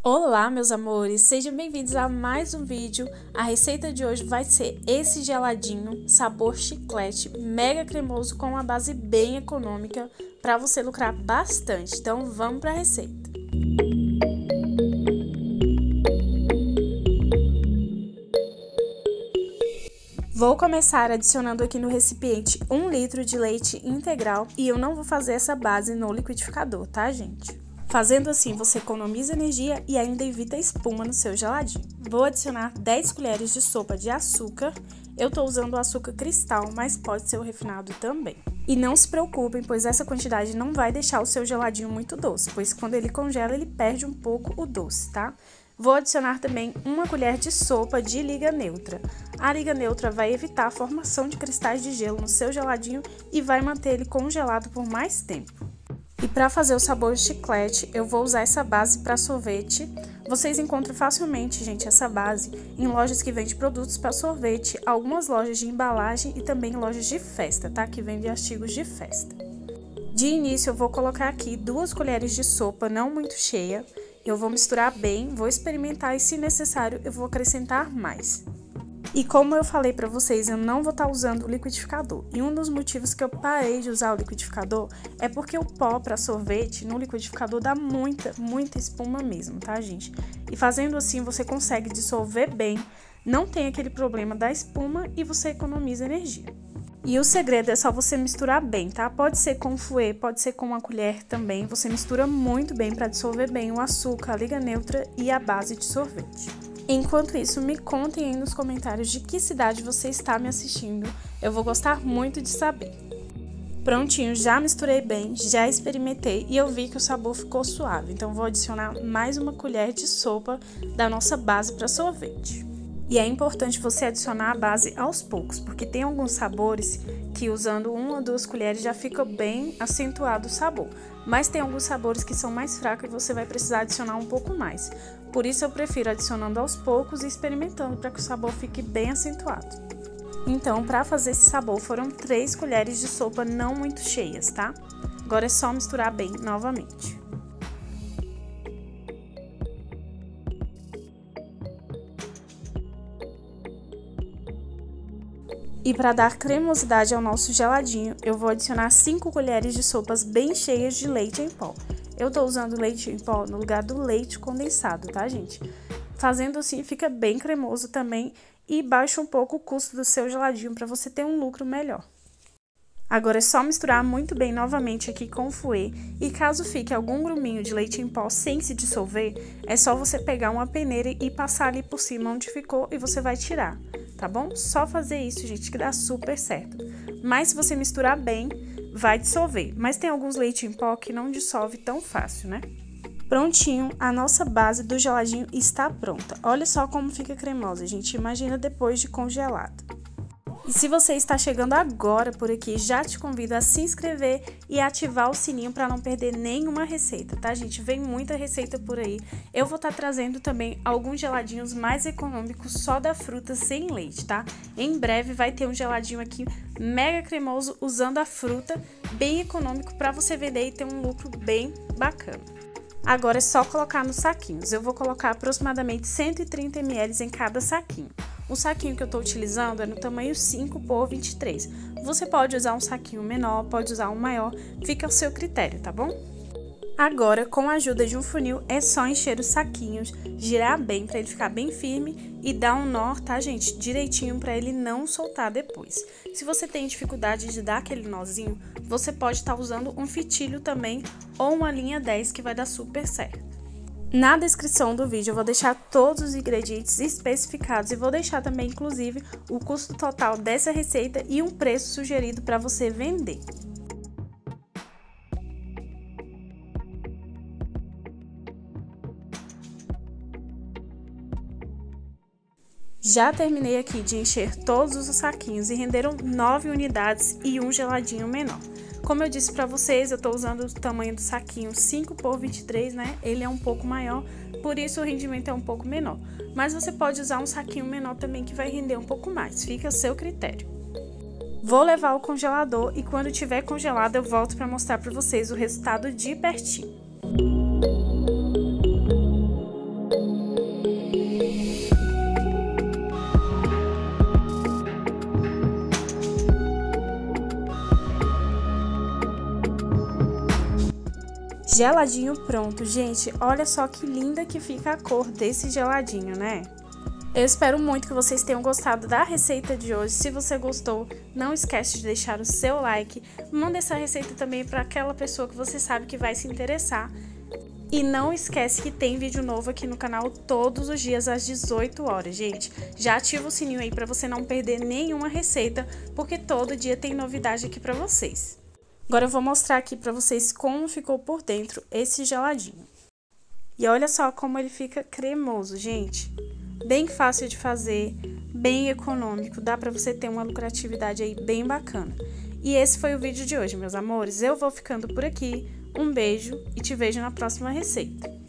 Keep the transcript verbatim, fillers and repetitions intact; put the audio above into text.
Olá, meus amores, sejam bem-vindos a mais um vídeo. A receita de hoje vai ser esse geladinho sabor chiclete, mega cremoso com uma base bem econômica para você lucrar bastante. Então vamos para a receita. Vou começar adicionando aqui no recipiente um litro de leite integral e eu não vou fazer essa base no liquidificador, tá, gente? Fazendo assim, você economiza energia e ainda evita espuma no seu geladinho. Vou adicionar dez colheres de sopa de açúcar. Eu tô usando o açúcar cristal, mas pode ser o refinado também. E não se preocupem, pois essa quantidade não vai deixar o seu geladinho muito doce, pois quando ele congela, ele perde um pouco o doce, tá? Vou adicionar também uma colher de sopa de liga neutra. A liga neutra vai evitar a formação de cristais de gelo no seu geladinho e vai manter ele congelado por mais tempo. E para fazer o sabor chiclete, eu vou usar essa base para sorvete. Vocês encontram facilmente, gente, essa base em lojas que vendem produtos para sorvete, algumas lojas de embalagem e também lojas de festa, tá? Que vendem artigos de festa. De início, eu vou colocar aqui duas colheres de sopa, não muito cheia. Eu vou misturar bem, vou experimentar e, se necessário, eu vou acrescentar mais. E como eu falei pra vocês, eu não vou estar usando o liquidificador. E um dos motivos que eu parei de usar o liquidificador é porque o pó para sorvete no liquidificador dá muita, muita espuma mesmo, tá, gente? E fazendo assim, você consegue dissolver bem, não tem aquele problema da espuma e você economiza energia. E o segredo é só você misturar bem, tá? Pode ser com fouet, pode ser com uma colher também. Você mistura muito bem para dissolver bem o açúcar, a liga neutra e a base de sorvete. Enquanto isso, me contem aí nos comentários de que cidade você está me assistindo. Eu vou gostar muito de saber. Prontinho, já misturei bem, já experimentei e eu vi que o sabor ficou suave. Então vou adicionar mais uma colher de sopa da nossa base para sorvete. E é importante você adicionar a base aos poucos, porque tem alguns sabores que usando uma ou duas colheres já fica bem acentuado o sabor. Mas tem alguns sabores que são mais fracos e você vai precisar adicionar um pouco mais. Por isso eu prefiro adicionando aos poucos e experimentando para que o sabor fique bem acentuado. Então, para fazer esse sabor foram três colheres de sopa não muito cheias, tá? Agora é só misturar bem novamente. E para dar cremosidade ao nosso geladinho, eu vou adicionar cinco colheres de sopas bem cheias de leite em pó. Eu tô usando leite em pó no lugar do leite condensado, tá, gente? Fazendo assim, fica bem cremoso também e baixa um pouco o custo do seu geladinho para você ter um lucro melhor. Agora é só misturar muito bem novamente aqui com o fouet e caso fique algum gruminho de leite em pó sem se dissolver, é só você pegar uma peneira e passar ali por cima onde ficou e você vai tirar, tá bom? Só fazer isso, gente, que dá super certo. Mas se você misturar bem, vai dissolver. Mas tem alguns leite em pó que não dissolve tão fácil, né? Prontinho, a nossa base do geladinho está pronta. Olha só como fica cremosa, gente. Imagina depois de congelado. E se você está chegando agora por aqui, já te convido a se inscrever e ativar o sininho para não perder nenhuma receita, tá, gente? Vem muita receita por aí. Eu vou estar trazendo também alguns geladinhos mais econômicos só da fruta sem leite, tá? Em breve vai ter um geladinho aqui mega cremoso usando a fruta, bem econômico para você vender e ter um lucro bem bacana. Agora é só colocar nos saquinhos. Eu vou colocar aproximadamente cento e trinta mililitros em cada saquinho. O saquinho que eu estou utilizando é no tamanho cinco por vinte e três. Você pode usar um saquinho menor, pode usar um maior, fica ao seu critério, tá bom? Agora, com a ajuda de um funil, é só encher os saquinhos, girar bem para ele ficar bem firme e dar um nó, tá, gente? Direitinho para ele não soltar depois. Se você tem dificuldade de dar aquele nozinho, você pode estar usando um fitilho também ou uma linha dez que vai dar super certo. Na descrição do vídeo eu vou deixar todos os ingredientes especificados e vou deixar também, inclusive, o custo total dessa receita e um preço sugerido para você vender. Já terminei aqui de encher todos os saquinhos e renderam nove unidades e um geladinho menor. Como eu disse para vocês, eu estou usando o tamanho do saquinho cinco por vinte e três, né? Ele é um pouco maior, por isso o rendimento é um pouco menor. Mas você pode usar um saquinho menor também que vai render um pouco mais, fica a seu critério. Vou levar ao congelador e quando tiver congelado eu volto para mostrar para vocês o resultado de pertinho. geladinho pronto. Gente, olha só que linda que fica a cor desse geladinho, né? Eu espero muito que vocês tenham gostado da receita de hoje. Se você gostou, não esquece de deixar o seu like. Manda essa receita também para aquela pessoa que você sabe que vai se interessar. E não esquece que tem vídeo novo aqui no canal todos os dias às dezoito horas, gente. Já ativa o sininho aí para você não perder nenhuma receita, porque todo dia tem novidade aqui para vocês. Agora eu vou mostrar aqui para vocês como ficou por dentro esse geladinho. E olha só como ele fica cremoso, gente. Bem fácil de fazer, bem econômico, dá para você ter uma lucratividade aí bem bacana. E esse foi o vídeo de hoje, meus amores. Eu vou ficando por aqui. Um beijo e te vejo na próxima receita.